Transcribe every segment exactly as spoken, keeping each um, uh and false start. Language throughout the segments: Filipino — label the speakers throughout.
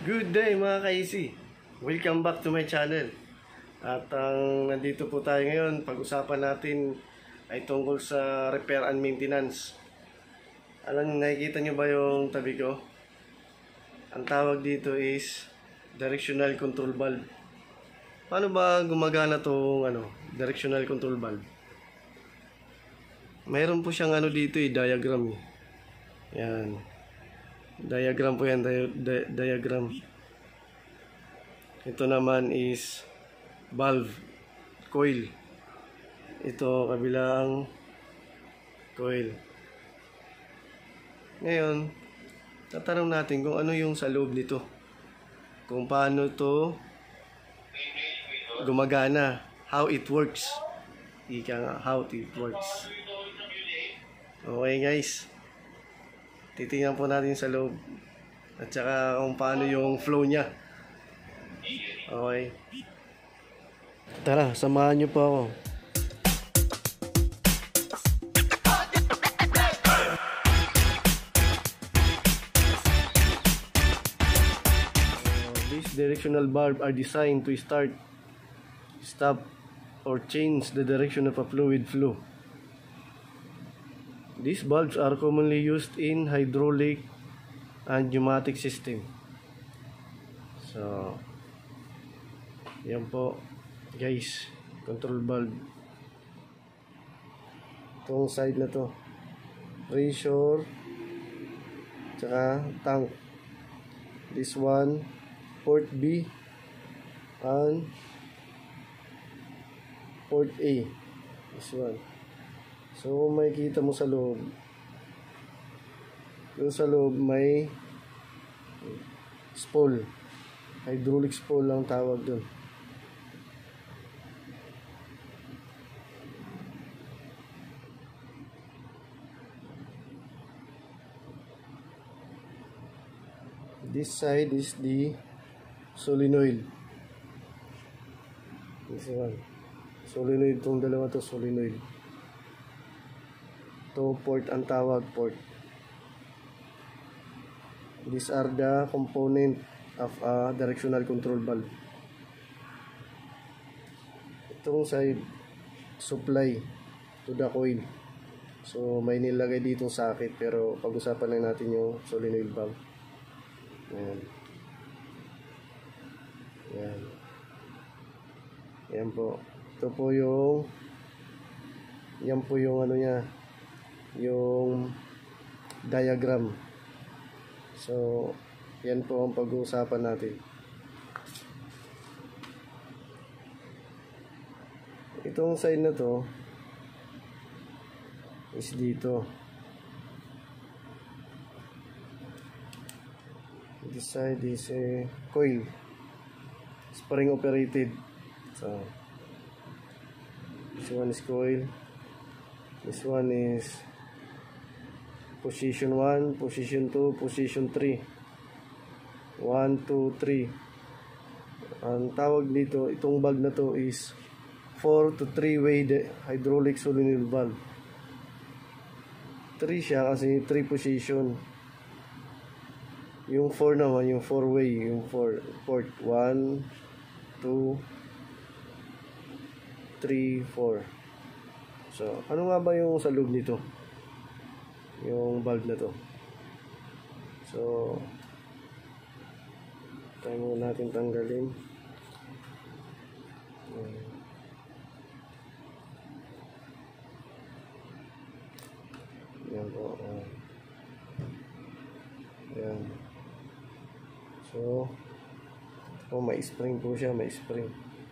Speaker 1: Good day mga ka-easy! Welcome back to my channel. At ang uh, nandito po tayo ngayon, pag-usapan natin ay tungkol sa repair and maintenance. Alam, nakikita nyo ba yung tabi ko? Ang tawag dito is directional control valve. Paano ba gumagana tong ano, directional control valve? Mayroon po siyang ano dito eh, diagram eh. Yan. Diagram po yan, di di diagram. Ito naman is valve, coil. Ito kabilang coil. Ngayon, tatanong natin kung ano yung sa loob nito. Kung paano to gumagana, how it works. Ika nga, how it works. Okay guys. Titingnan po natin sa loob at saka kung paano yung flow niya. Okay. Tara, samahan niyo po ako. Uh, these directional valves are designed to start, stop, or change the direction of a fluid flow. These valves are commonly used in hydraulic and pneumatic system. So, yan po guys, control valve. Itong side na to, pressure, tsaka tank. This one, port B and port A. This one. So, may kita mo sa loob. Doon sa loob may spool. Hydraulic spool lang tawag doon. This side is the solenoid. This one. Solenoid, itong dalawa to solenoid. To port ang tawag, port. These are the component of a directional control valve. Itong side, supply to the coil. So may nilagay ditong socket, pero pag-usapan lang natin yung solenoid valve. Ayan. Ayan. Ayan po. Ito po yung yan po yung ano niya, yung diagram. So, yan po ang pag-uusapan natin. Itong side na to is dito. This side is a coil, spring operated. So, this one is coil. This one is position one, position two, position three. one, two, three. Ang tawag dito, itong valve na to is four to three way hydraulic solenoid valve. three siya kasi three position. Yung four naman, yung four way, yung four, port one, two, three, four. So, ano nga ba yung sa loob nito? Yung valve na to. So, tayo muna natin tanggalin. Yan po. Yan. So, oh, may spring po siya, may spring.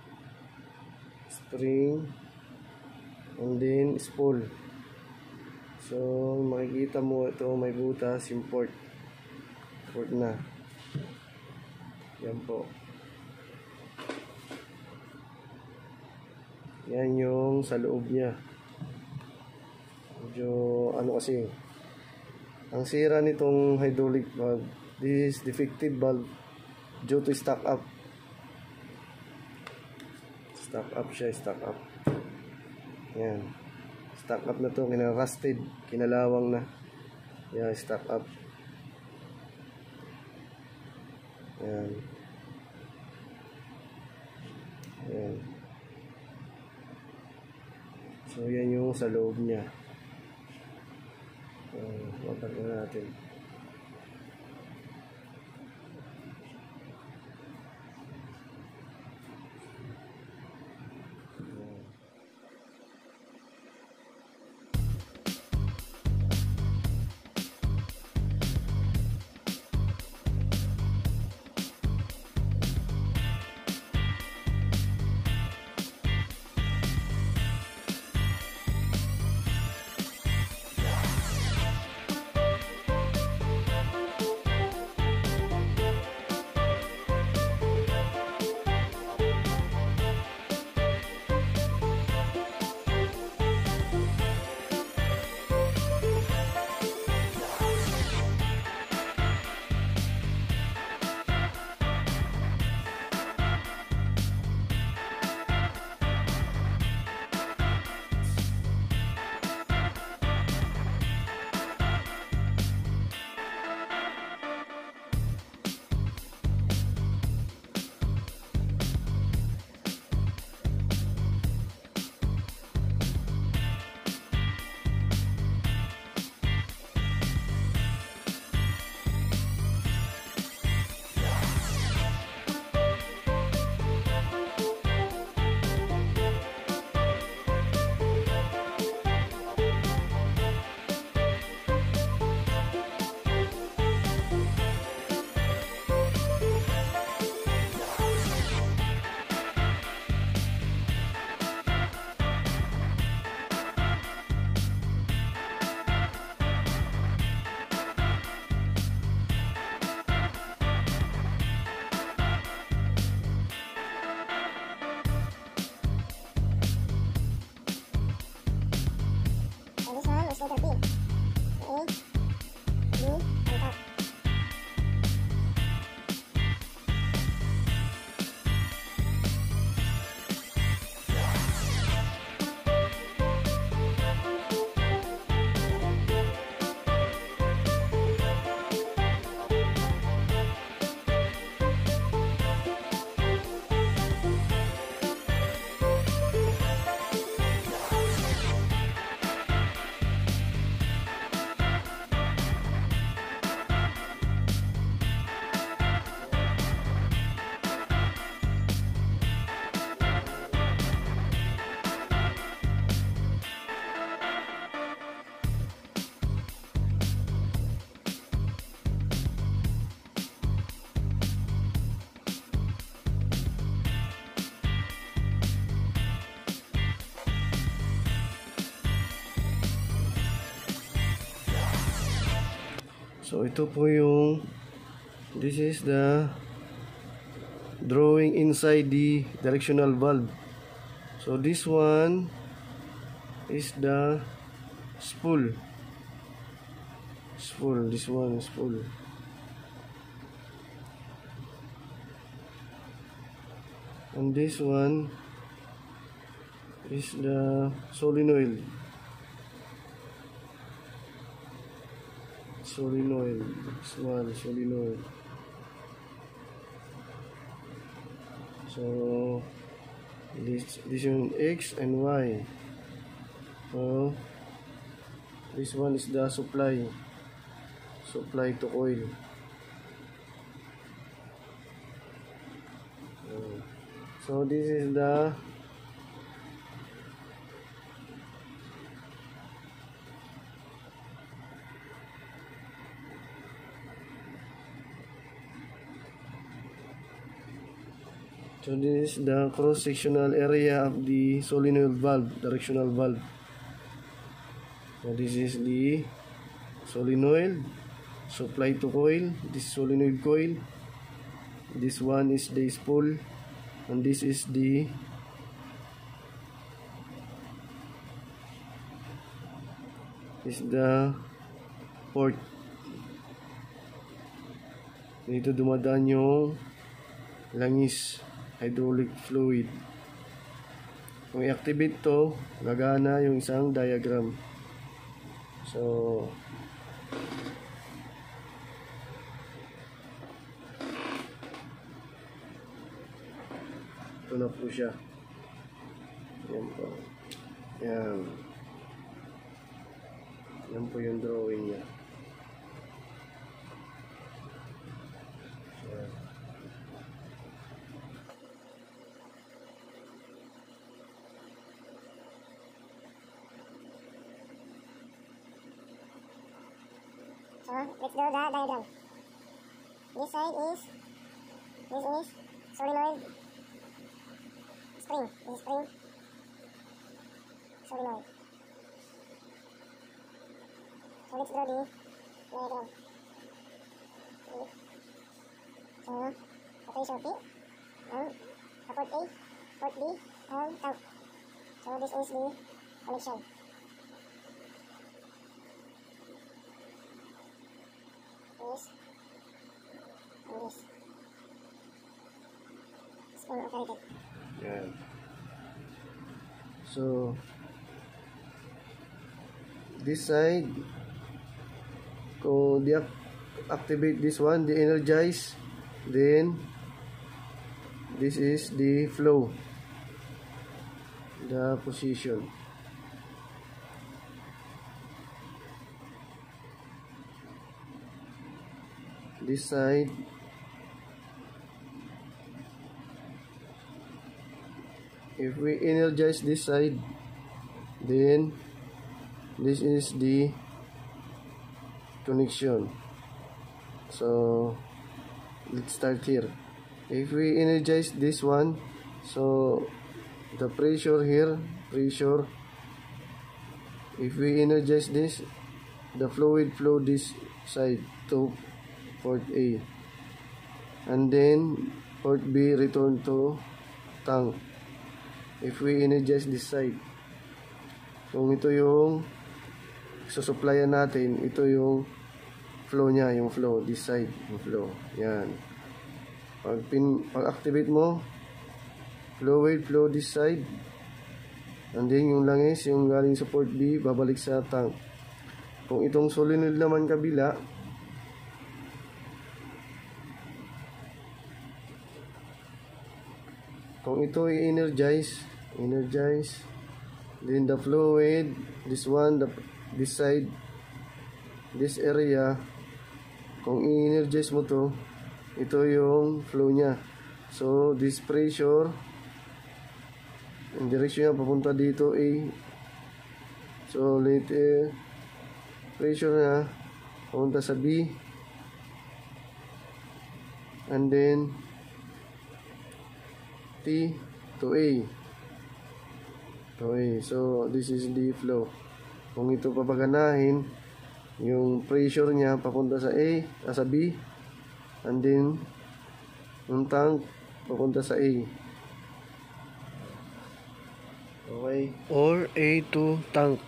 Speaker 1: Spring. And then, spool. So, makikita mo ito, may butas, yung port. Port na. Yan po. Yan yung sa loob niya. Medyo, ano kasi, ang sira nitong hydraulic valve, this defective valve due to stock up. Stock up siya, stock up. Yan. Stock up na to, kinarusted, kinalawang na. Yan, stock up. Ayan. Ayan. So, yan yung sa loob niya. Uh, Wapak na natin. So ito po yung, this is the drawing inside the directional valve. So this one is the spool. Spool, this one is spool. And this one is the solenoid. Solenoid, this one, solenoid. So this this one X and Y. So this one is the supply, supply to coil. So this is the So this is the cross-sectional area of the solenoid valve, directional valve. So this is the solenoid, supply to coil, this solenoid coil. This one is the spool, and this is the is the port. Dito dumadaan yung langis, hydraulic fluid. Kung i-activate to, gagana yung isang diagram. So Ito na po siya. Yan po. Yan. Yan po yung drawing niya. Yan.
Speaker 2: So, let's draw the diagram. This side is, this is solenoid spring. This is spring solenoid. So, let's draw the diagram. Okay. So, rotation P, and support A, port B, and tank. So, this is the connection. This and this. Spoon operated.
Speaker 1: Yan. So, this side, kung deactivate this one, de-energize, then this is the flow, the position. This side, if we energize this side, then this is the connection. So let's start here. If we energize this one, so the pressure here, pressure, if we energize this, the fluid flow this side to port A, and then port B return to tank. If we energize this side, kung ito yung susuplayan natin, ito yung flow niya, yung flow, this side, yung flow, yan. Pag, pin, pag activate mo, fluid flow this side, and then yung langis, yung galing sa port B, babalik sa tank. Kung itong solenoid naman kabila, kung ito i-energize, energize, then the fluid, this one, the, this side, this area, kung i-energize mo to, ito yung flow niya. So, this pressure, yung direction niya papunta dito A. So, later, pressure niya papunta sa B. And then, T to A. To A. So, this is the flow. Kung ito papaganahin, yung pressure niya papunta sa A, ah, sa B, and then yung tank papunta sa A. Okay. Or A to tank.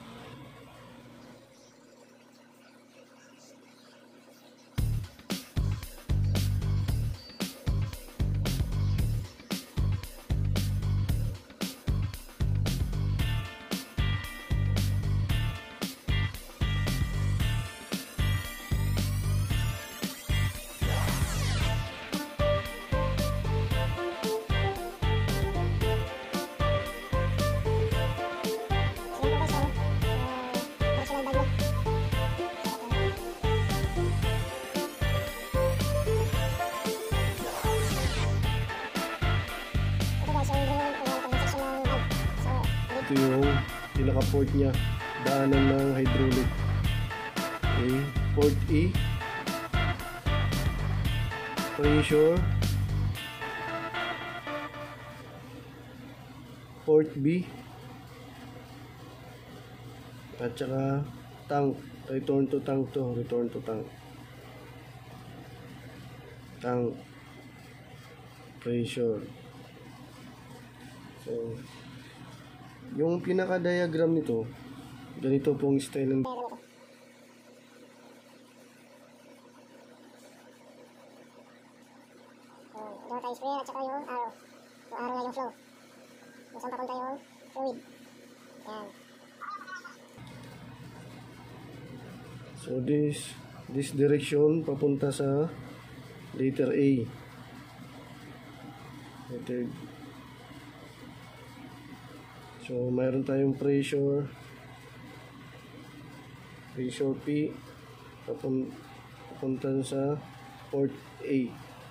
Speaker 1: Ito yung pinaka-port niya, daanan ng hydraulic. Okay, port E, pressure, port B, at saka tank, return to tank to, return to tank. Tank, pressure. So, yung pinaka-diagram nito, ganito pong style ng
Speaker 2: So, draw tayo sprayer at saka yung arrow. Yung arrow nga yung flow. Kung saan papunta yung fluid. Yan.
Speaker 1: So this this direction papunta sa letter A. Letter So, mayroon tayong pressure. Pressure P. Papun papunta sa port A.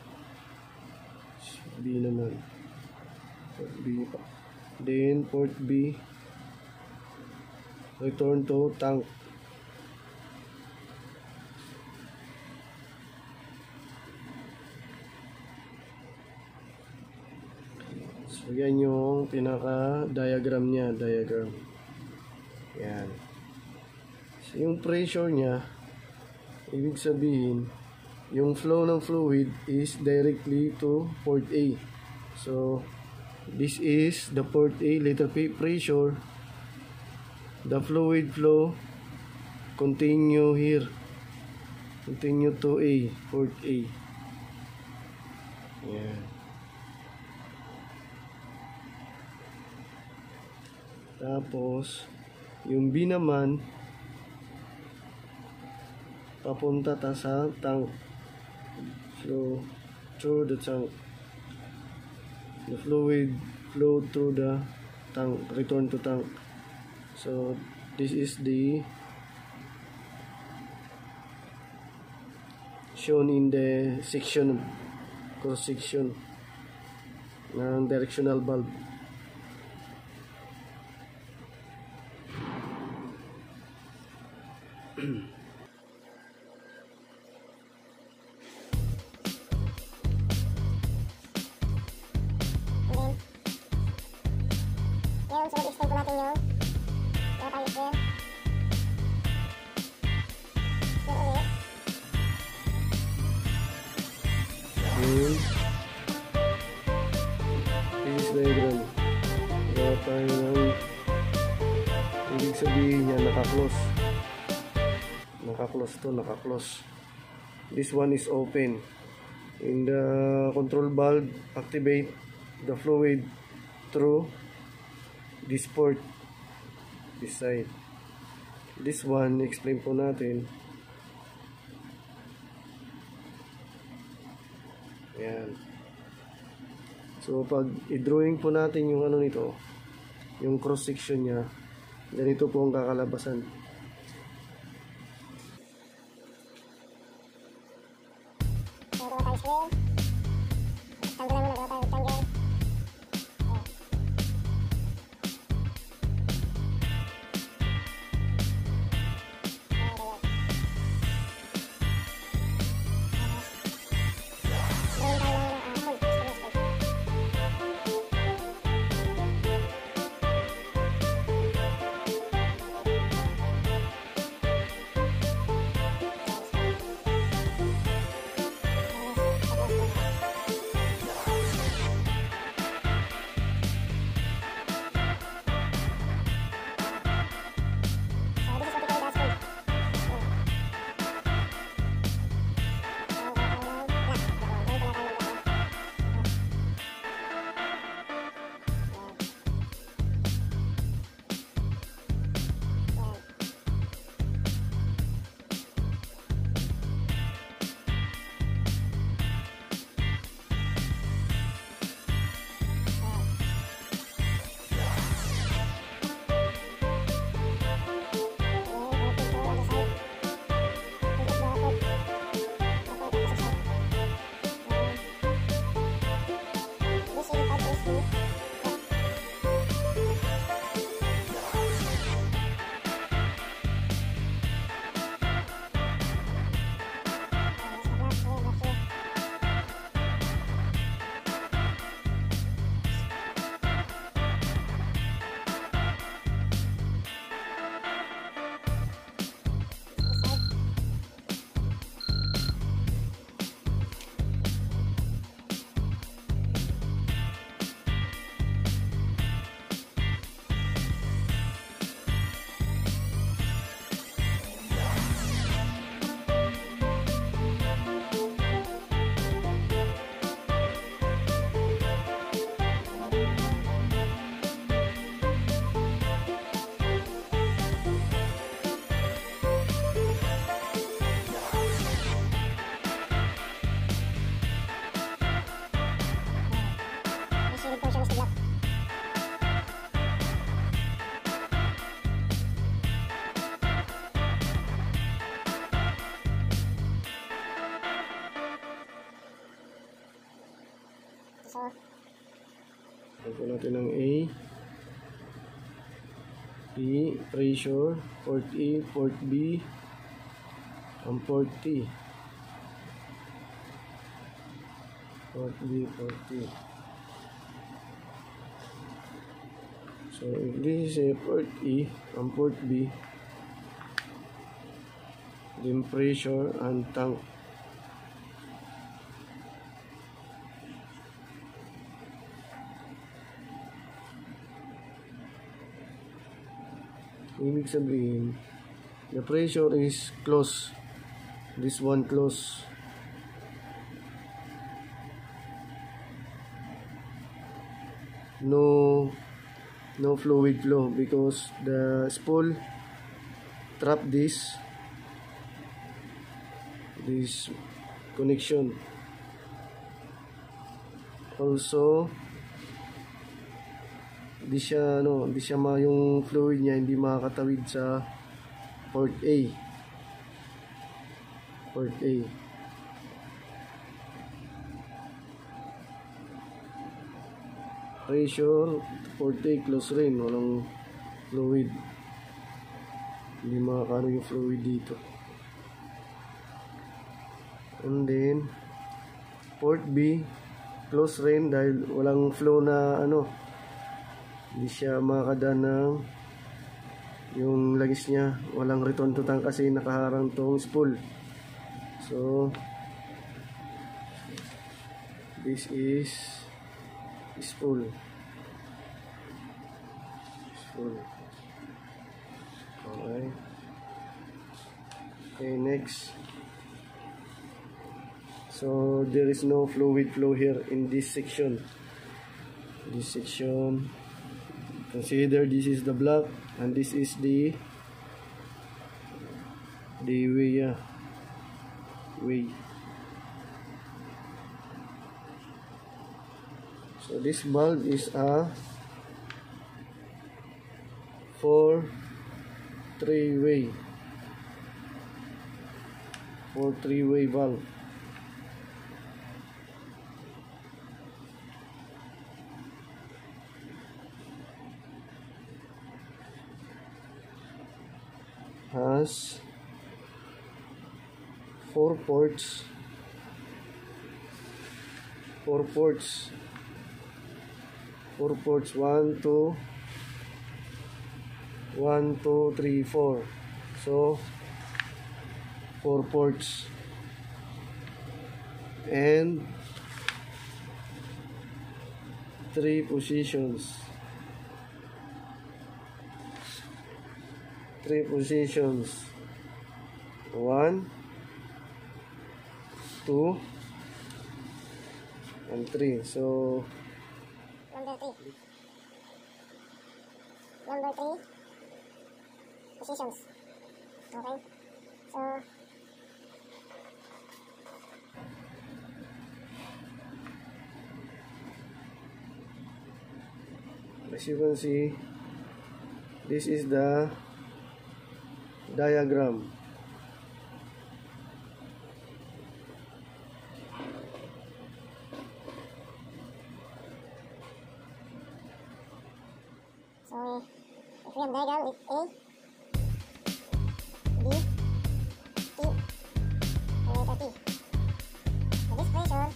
Speaker 1: B naman. Port B pa. Then, port B. Return to tank. So, yan yung pinaka-diagram niya. Diagram. Yan. So, yung pressure niya, ibig sabihin, yung flow ng fluid is directly to port A. So, this is the port A, letter P, pressure. The fluid flow continue here. Continue to A, port A. Yan. Tapos, yung B naman, papunta ta sa tank. So, through the tank. The fluid flow through the tank, return to tank. So, this is the shown in the section, cross section ng directional valve.
Speaker 2: Ngayon, so mag-extend po natin yung mga tayo here. Here ulit.
Speaker 1: Then, this is diagram. Gawa tayo ng ibig sabihin niya naka-close. Naka-close to, naka-close. This one is open. In the control valve, activate the fluid through this port, this side. This one, explain po natin. Ayan. So, pag i-drawing po natin yung ano nito, yung cross section niya, ganito po ang kakalabasan.
Speaker 2: So, gawa tayo square. Tanggalan mo na, gawa tayo rectangle. So,
Speaker 1: Ito natin ng A. P, pressure, port E, port B, ang port T. Port B, port T. So, if this is a port E, ang port B, then pressure and tank. Ibig sabihin, the pressure is close. This one close. No, no fluid flow because the spool trap this, this connection. Also, di siya ano, di siya ma yung fluid niya hindi makakatawid sa port A. Port A. Pressure, port A close rin, walang fluid. Hindi makakano yung fluid dito. And then port B close rin dahil walang flow na ano, hindi siya makakadaan ng yung langis niya, walang return to tank kasi nakaharang tong spool. So this is spool. Spool. Okay. Okay, next. So there is no fluid flow here in this section. This section. Consider this is the block and this is the the way, yeah, way. So this valve is a four three way four three way valve. Has four ports, four ports, four ports, one, two, one, two, three, four. So four ports and three positions. Three positions. One, two, and three. So
Speaker 2: number three. Number three positions. Okay. So
Speaker 1: as you can see, this is the diagram.
Speaker 2: So if we have diagram with A, B, T, and letter T. So this pressure,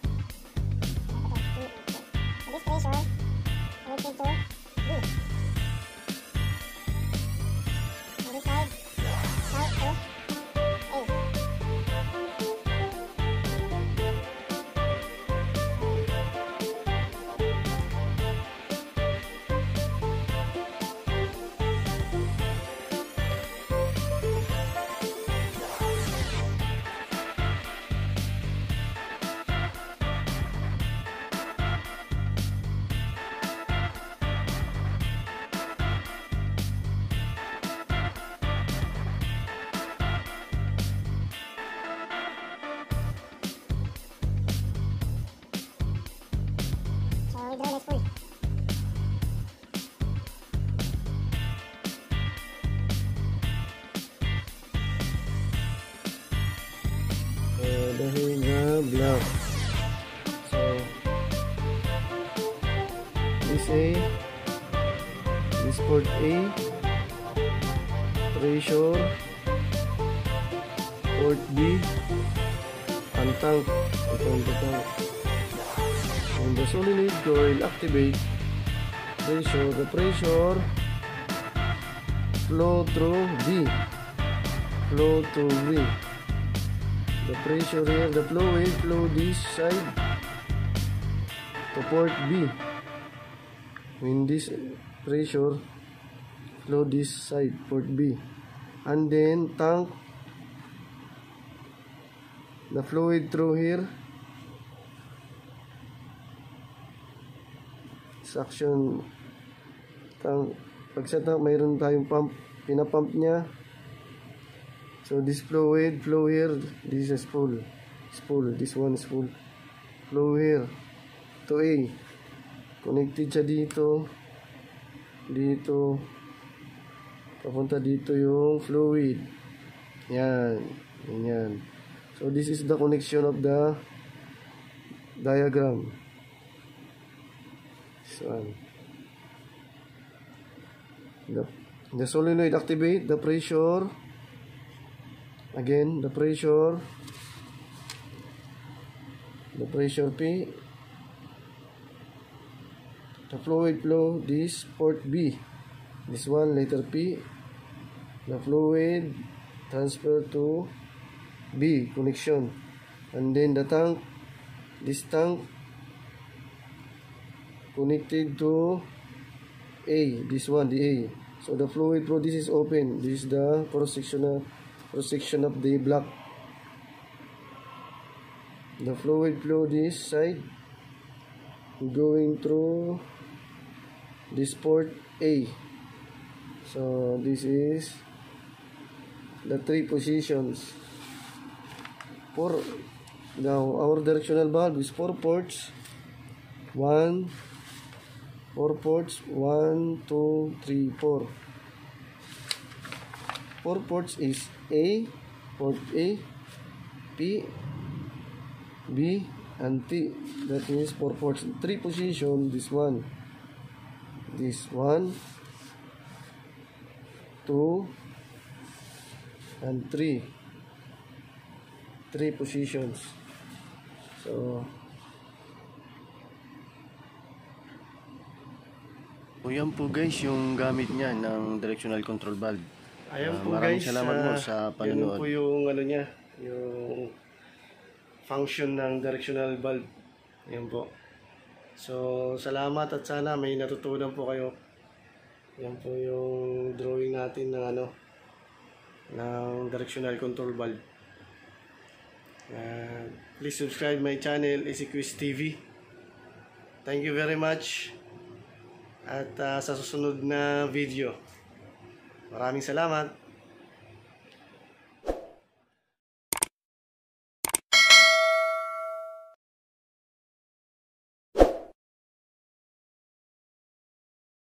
Speaker 2: so this pressure connected to B. On this side, side to A. So we draw the spool.
Speaker 1: Uh, dahil nga block. So port A, pressure, port B, and tank. Itong tank. And the solenoid coil activate pressure, the pressure flow through B, flow through B. The pressure here, the flow will flow this side to port B. When this pressure flow this side, port B, and then tank the fluid through here, suction tank. Pag sa tank mayroon tayong pump, pinapump niya. So this fluid flow here, this is full, it's full, this one is full, flow here to A, connected siya dito, dito, papunta dito yung fluid, yan, yan. So this is the connection of the diagram, this one. The, the solenoid activate the pressure. Again, the pressure, the pressure P, the fluid flow this port B, this one letter P, the fluid transfer to B connection, and then the tank, this tank connected to A, this one the A. So the fluid flow, this is open, this is the cross sectional cross section of the block. The fluid flow this side going through this port A. So this is the three positions. For now our directional valve is four ports. One, four ports. One, two, three, four. Four ports is A, port A, P, B, and T. That means four ports. Three position, this one, this one, two, and three. Three positions. So,
Speaker 3: o yan po guys yung gamit niya ng directional control valve.
Speaker 1: ayan
Speaker 3: Uh,
Speaker 1: po
Speaker 3: maraming
Speaker 1: guys,
Speaker 3: salamat mo
Speaker 1: ah,
Speaker 3: sa
Speaker 1: yun
Speaker 3: panonood.
Speaker 1: po yung ano niya, yung function ng directional valve. Yan po. So, salamat at sana may natutunan po kayo. Yan po yung drawing natin ng ano, ng directional control valve. Uh, please subscribe my channel, Easy Quiz T V. Thank you very much. At uh, sa susunod na video, maraming salamat.